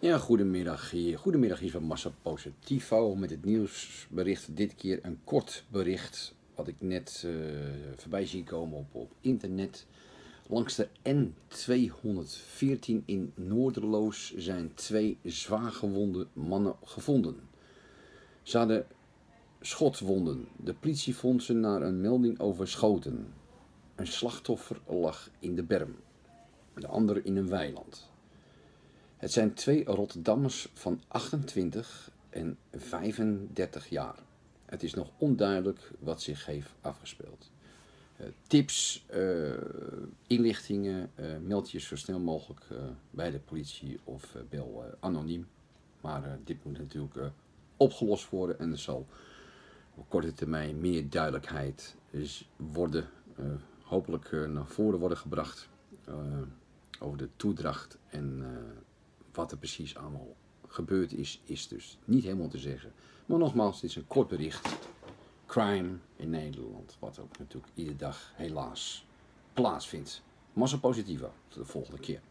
Ja, goedemiddag hier. Goedemiddag hier van Massa Positivo met het nieuwsbericht. Dit keer een kort bericht wat ik net voorbij zie komen op internet. Langs de N214 in Noorderloos zijn 2 zwaargewonde mannen gevonden. Ze hadden schotwonden. De politie vond ze na een melding over schoten. Een slachtoffer lag in de berm, de andere in een weiland. Het zijn 2 Rotterdammers van 28 en 35 jaar. Het is nog onduidelijk wat zich heeft afgespeeld. Tips, inlichtingen, meld je zo snel mogelijk bij de politie of bel anoniem. Maar dit moet natuurlijk opgelost worden en er zal op korte termijn meer duidelijkheid worden, hopelijk naar voren worden gebracht over de toedracht en wat er precies allemaal gebeurd is dus niet helemaal te zeggen. Maar nogmaals, dit is een kort bericht. Crime in Nederland, wat ook natuurlijk iedere dag helaas plaatsvindt. Massa Positiva, tot de volgende keer.